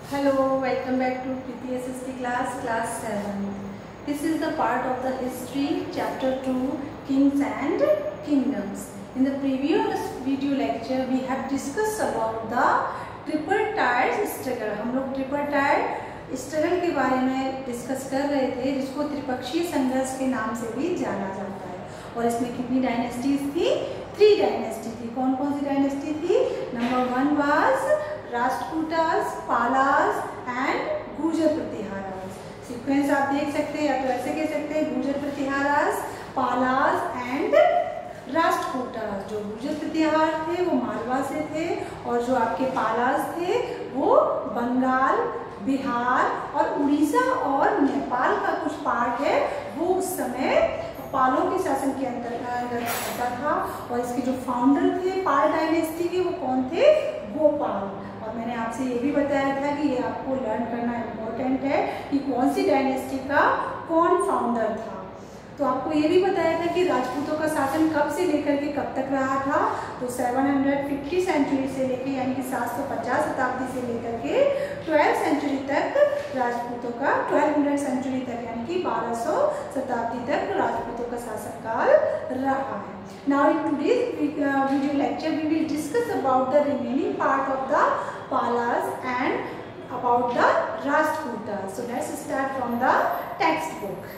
Hello, welcome back to PPSST class 7. This is the part of the history, chapter 2, Kings and Kingdoms. In the previous video lecture, we have discussed about the triple tier struggle. हम लोग triple tier struggle के बारे में discuss कर रहे थे, जिसको त्रिपक्षीय संघर्ष के नाम से भी जाना जाता है. और इसमें कितनी डायनेस्टीज थी? 3 डायनेस्टी थी. कौन कौन सी डायनेस्टी थी? Number 1 was Rashtrakutas, Palas and Gurjara Pratiharas. Sequence आप देख सकते हैं, या तो ऐसे कह सकते हैं गुर्जर प्रतिहारास, पालास एंड राष्ट्रकूटास. जो गुर्जर प्रतिहार थे वो मालवा से थे, और जो आपके पालास थे वो बंगाल, बिहार और उड़ीसा और नेपाल का कुछ पार्ट है वो उस समय पालों के शासन के अंतर्गत आता था. और इसके जो फाउंडर थे पाल डायनेस्टी के, वो कौन थे? गोपाल. और मैंने आपसे ये भी बताया था कि ये आपको लर्न करना इम्पोर्टेंट है कि कौन सी डायनेस्टी का कौन फाउंडर था. तो आपको ये भी बताया था कि राजपूतों का शासन कब से लेकर के कब तक रहा था. तो 750 सेंचुरी से लेकर यानी कि 750 शताब्दी से लेकर के 12 सेंचुरी तक राजपूतों का, 1200 सेंचुरी तक यानी कि 1200 शताब्दी तक राजपूतों का शासनकाल रहा है. Now in today's video lecture we will discuss about the remaining part of the Palas and about the Rajputas. So let's start from the textbook.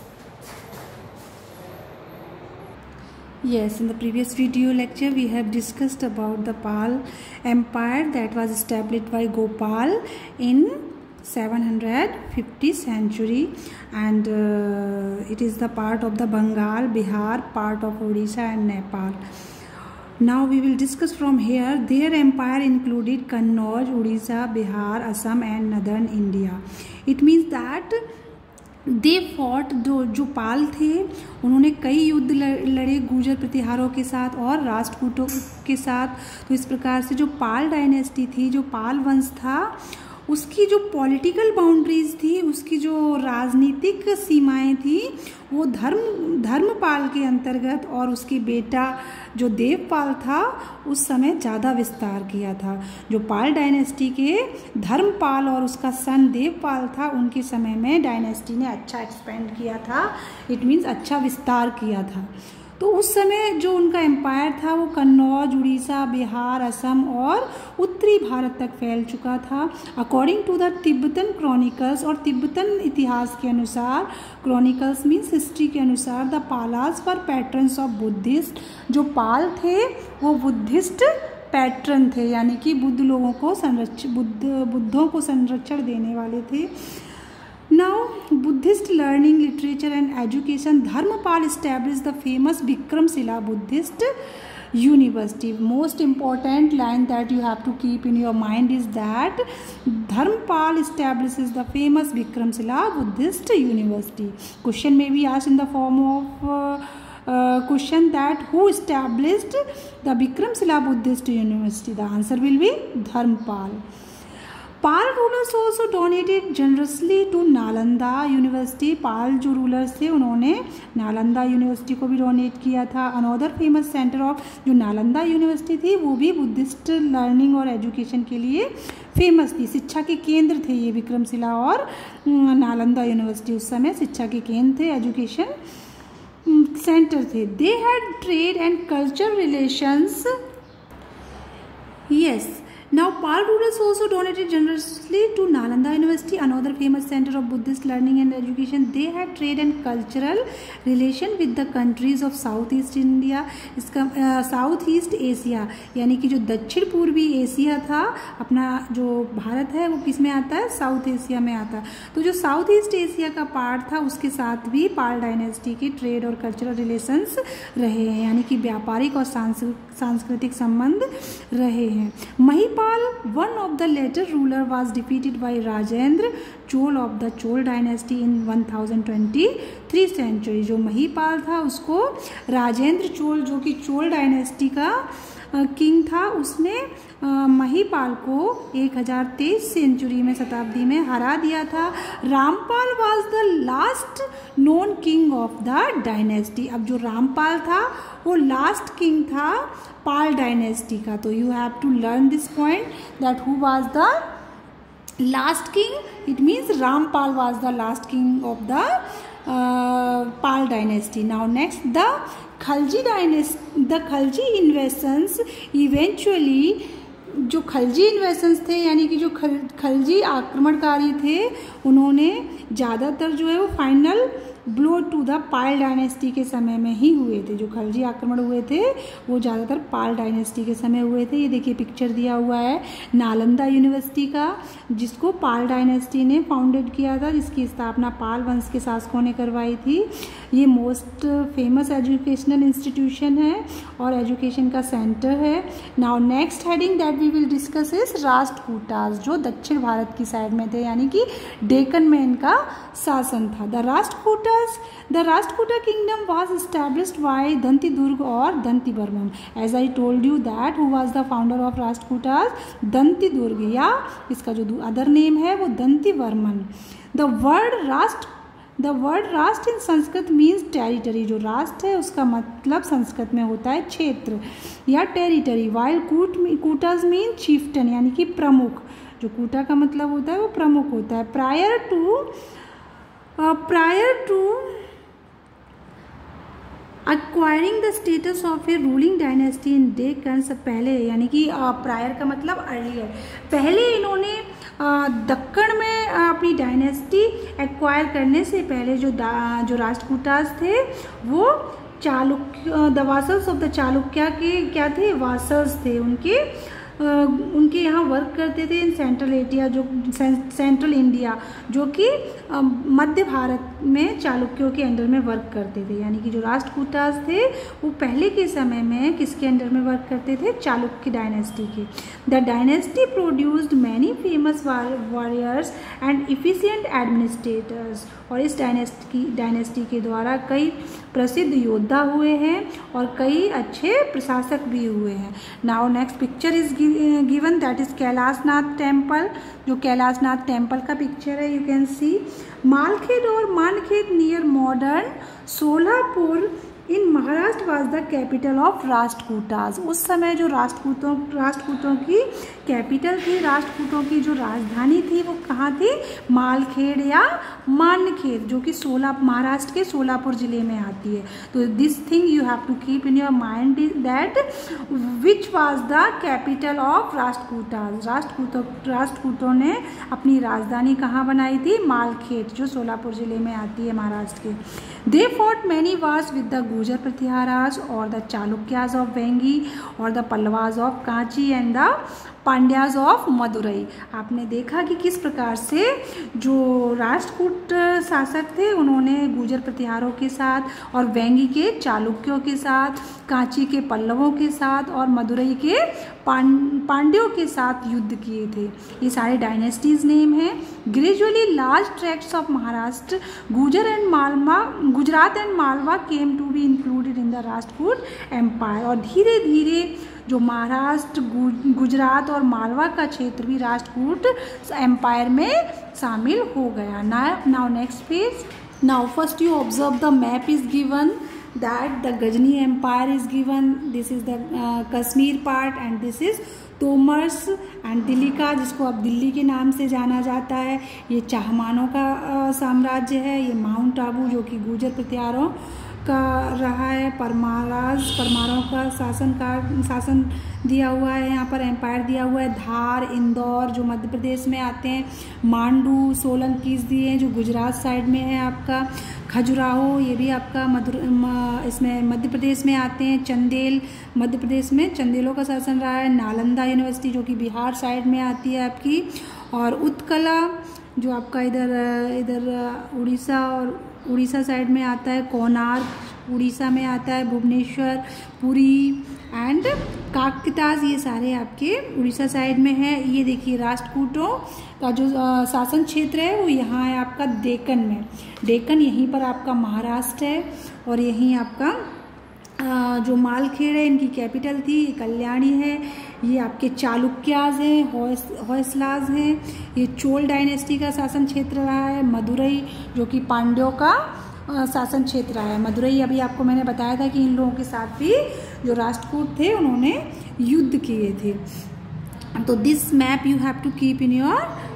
Yes, in the previous video lecture we have discussed about the Pal Empire that was established by Gopal in 750 century, and it is the part of the Bengal, Bihar, part of Odisha and Nepal. Now we will discuss from here. Their empire included Kannauj, Odisha, Bihar, Assam and northern India. It means that they fought. जो पाल थे उन्होंने कई युद्ध लड़े गुर्जर प्रतिहारों के साथ और राष्ट्रकूटों के साथ. तो इस प्रकार से जो पाल डायनेस्टी थी, जो पाल वंश था, उसकी जो पॉलिटिकल बाउंड्रीज थी, उसकी जो राजनीतिक सीमाएं थी, वो धर्मपाल के अंतर्गत और उसके बेटा जो देवपाल था उस समय ज़्यादा विस्तार किया था. जो पाल डायनेस्टी के धर्मपाल और उसका सन देवपाल था, उनके समय में डायनेस्टी ने अच्छा एक्सपेंड किया था. इट मीन्स अच्छा विस्तार किया था. तो उस समय जो उनका एम्पायर था वो कन्नौज, उड़ीसा, बिहार, असम और उत्तरी भारत तक फैल चुका था. According to the Tibetan chronicles, और तिब्बतन इतिहास के अनुसार, क्रॉनिकल्स मीन्स हिस्ट्री के अनुसार, the Palas were patrons of Buddhist. जो पाल थे वो बुद्धिस्ट पैट्रन थे, यानी कि बुद्ध लोगों को बुद्धों को संरक्षण देने वाले थे. Now, Buddhist learning, literature and education. Dharmapal established the famous Vikramshila Buddhist University. Most important line that you have to keep in your mind is that Dharmapal establishes the famous Vikramshila Buddhist University. Question may be asked in the form of question that who established the Vikramshila Buddhist University? The answer will be Dharmapal. Pala rulers also donated generously to Nalanda university. Pala जो rulers थे उन्होंने Nalanda university को भी donate किया था. Another famous centre of जो Nalanda university थी वो भी बुद्धिस्ट लर्निंग और एजुकेशन के लिए फेमस थी. शिक्षा के केंद्र थे ये विक्रमशिला और नालंदा यूनिवर्सिटी. उस समय शिक्षा के केंद्र थे, एजुकेशन सेंटर थे. They had trade and culture relations. Yes. Now, Pal rulers also donated generously to Nalanda University, another famous center of Buddhist learning and education. They had trade and cultural relation with the countries of Southeast India. इसका Southeast Asia यानी कि जो दक्षिण पूर्वी Asia था, अपना जो भारत है वो किस में आता है? साउथ एशिया में आता है. तो जो साउथ ईस्ट एशिया का पार्ट था उसके साथ भी पाल डायनेस्टी के ट्रेड और कल्चरल रिलेशंस रहे हैं, यानी कि व्यापारिक और सांस्कृतिक संबंध रहे हैं. Mahipal, one of the later ruler, was defeated by Rajendra Chol of the Chol dynasty in 1023 century. जो महिपाल था उसको राजेंद्र चोल, जो कि चोल डायनेस्टी का किंग था, उसने महिपाल को 1023 सेंचुरी में शताब्दी में हरा दिया था. Rampal was the last known king of the dynasty. अब जो रामपाल था वो लास्ट किंग था पाल डायनेस्टी का. तो you have to learn this point that who was the last king, it means Rampal was the last king of the Pal dynasty. Now next, the Khalji dynasty, the Khalji invasions eventually, जो खलजी इन्वेशंस थे यानी कि जो खलजी आक्रमणकारी थे, उन्होंने ज़्यादातर जो है वो final blow to the Pal dynasty के समय में ही हुए थे। जो खलजी आक्रमण हुए थे वो ज़्यादातर पाल डायनेस्टी के समय हुए थे। ये देखिए पिक्चर दिया हुआ है नालंदा यूनिवर्सिटी का, जिसको पाल डायनेस्टी ने फाउंडेड किया था, जिसकी स्थापना पाल वंश के शासकों ने करवाई थी। ये मोस्ट फेमस एजुकेशनल इंस्टीट्यूशन है और एजुकेशन का सेंटर है। Now next heading that we will discuss is Rashtrakutas, जो दक्षिण भारत की साइड में थे यानी कि डेक्कन में इनका शासन था। The Rashtrakuta kingdom was established by Dantidurg or Dantivarman. As I told you that who was the founder of Rashtrakutas? Dantidurg, या इसका जो अदर नेम है वो Dantivarman. The word राष्ट्र in संस्कृत means territory. जो राष्ट्र है उसका मतलब संस्कृत में होता है क्षेत्र या territory, while kutas mean chieftain यानी कि प्रमुख। जो कूटा का मतलब होता है वो प्रमुख होता है। prior to acquiring the status of a ruling dynasty in Deccan, से पहले यानी कि प्रायर का मतलब अर्लियर, पहले इन्होंने दक्कन में अपनी डायनेस्टी एक्वायर करने से पहले जो राष्ट्रकूटास थे वो Chalukya, the vassals of the Chalukya के क्या थे, वासल्स थे। उनके यहाँ वर्क करते थे इन सेंट्रल इंडिया, जो कि मध्य भारत में चालुक्यों के अंडर में वर्क करते थे। यानी कि जो राष्ट्रकूटास थे वो पहले के समय में किसके अंडर में वर्क करते थे, चालुक्य डायनेस्टी के। The dynasty produced many famous warriors and efficient administrators, और इस डायनेस्टी के द्वारा कई प्रसिद्ध योद्धा हुए हैं और कई अच्छे प्रशासक भी हुए हैं। Now next picture is given that is Kailashnath temple, जो कैलाशनाथ टेम्पल का पिक्चर है। यू कैन सी मालखेड और Mankhed near modern Solapur in Maharashtra was the capital of Rashtrakutas. उस समय जो राष्ट्रकूटों की कैपिटल थी, राष्ट्रकूटों की जो राजधानी थी वो कहाँ थी, मालखेड़ या मानखेड़, जो कि महाराष्ट्र के सोलापुर जिले में आती है। तो this thing you have to keep in your mind that which was the capital of Rashtrakutas. राष्ट्रकूटों ने अपनी राजधानी कहाँ बनाई थी, मालखेड़, जो सोलापुर जिले में आती है महाराष्ट्र के। They fought many wars with the Gurjara Pratiharas और द चालुक्यास ऑफ वेंगी और the Pallavas of Kanchi and the Pandyas of Madurai. आपने देखा कि किस प्रकार से जो राष्ट्रकूट शासक थे उन्होंने गुजर प्रतिहारों के साथ और वेंगी के चालुक्यों के साथ, कांची के पल्लवों के साथ और मदुरई के पांड्यों के साथ युद्ध किए थे। ये सारे डायनेस्टीज नेम हैं। Gradually large tracts of Maharashtra, Gujarat and Malwa came to be included in the Rashtrakuta empire, और धीरे धीरे जो महाराष्ट्र, गुजरात और मालवा का क्षेत्र भी राष्ट्रकूट एम्पायर में शामिल हो गया। Now next page. Now first you observe the map is given that the Ghazni empire is given. This is the Kashmir part and this is Tomars and Delhi का, जिसको अब दिल्ली के नाम से जाना जाता है। ये चाहमानों का साम्राज्य है। ये माउंट आबू जो कि गुर्जर प्रतिहारों का रहा है। परमारों का शासन दिया हुआ है, यहाँ पर एम्पायर दिया हुआ है। धार, इंदौर जो मध्य प्रदेश में आते हैं। मांडू, सोलंकीज दिए हैं जो गुजरात साइड में है आपका। खजुराहो ये भी आपका इसमें मध्य प्रदेश में आते हैं। चंदेल मध्य प्रदेश में चंदेलों का शासन रहा है। नालंदा यूनिवर्सिटी जो कि बिहार साइड में आती है आपकी। और उत्कला जो आपका इधर उड़ीसा साइड में आता है। कोणार्क उड़ीसा में आता है। भुवनेश्वर, पुरी एंड काकताज ये सारे आपके उड़ीसा साइड में है। ये देखिए राष्ट्रकूटों का जो शासन क्षेत्र है वो यहाँ है आपका डेक्कन में। डेक्कन यहीं पर आपका महाराष्ट्र है और यहीं आपका जो मालखेड़ है इनकी कैपिटल थी, कल्याणी है। ये आपके चालुक्याज हैं, होयसलाज हैं। ये चोल डायनेस्टी का शासन क्षेत्र रहा है। मदुरई जो कि पांड्यों का शासन क्षेत्र है। मदुरई अभी आपको मैंने बताया था कि इन लोगों के साथ भी जो राष्ट्रकूट थे उन्होंने युद्ध किए थे। तो this map you have to keep in your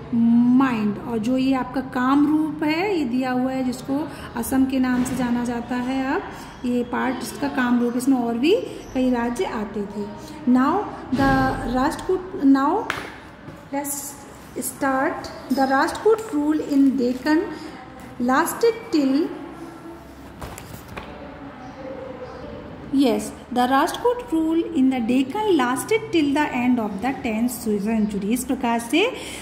mind. और जो ये आपका कामरूप है ये दिया हुआ है, जिसको असम के नाम से जाना जाता है, अब ये पार्ट इसका कामरूप, इसमें और भी कई राज्य आते थे। Now the Rashtrakuta, now let's start. The Rashtrakuta rule in Deccan lasted till Yes, the Rajput rule in the Deccan lasted till the end of the 10th century। इस प्रकार से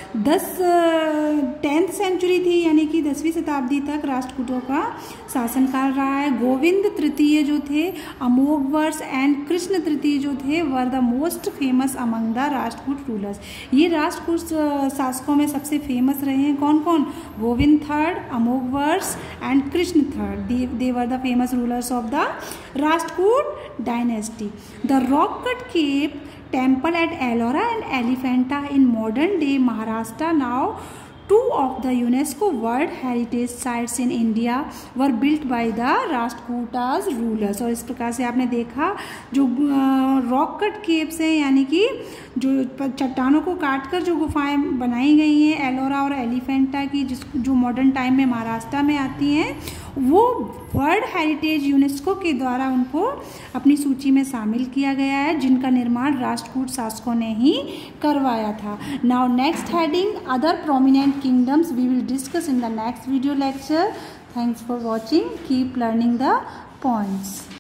10th सेंचुरी थी, यानी कि 10वीं शताब्दी तक राष्ट्रकूटों का शासनकाल रहा है। गोविंद तृतीय जो थे, अमोघवर्ष एंड कृष्ण तृतीय जो थे, were the most famous among the Rashtrakuta rulers. ये राष्ट्रकूट शासकों में सबसे फेमस रहे हैं। कौन कौन? Govind third, Amoghavarsha and Krishna third, they were the famous rulers of the Rashtrakuta dynasty. The rock cut cave temple at Ellora and Elephanta in modern day Maharashtra, now two of the UNESCO World Heritage Sites in India, were built by the Rashtrakutas rulers। और इस प्रकार से आपने देखा जो rock cut caves हैं, यानी कि जो चट्टानों को काटकर जो गुफाएं बनाई गई हैं एलोरा और एलिफेंटा की, जो मॉडर्न टाइम में महाराष्ट्र में आती हैं, वो वर्ल्ड हेरिटेज यूनेस्को के द्वारा उनको अपनी सूची में शामिल किया गया है, जिनका निर्माण राष्ट्रकूट शासकों ने ही करवाया था। Now next heading, other prominent kingdoms, we will discuss in the next video lecture. Thanks for watching, keep learning the points.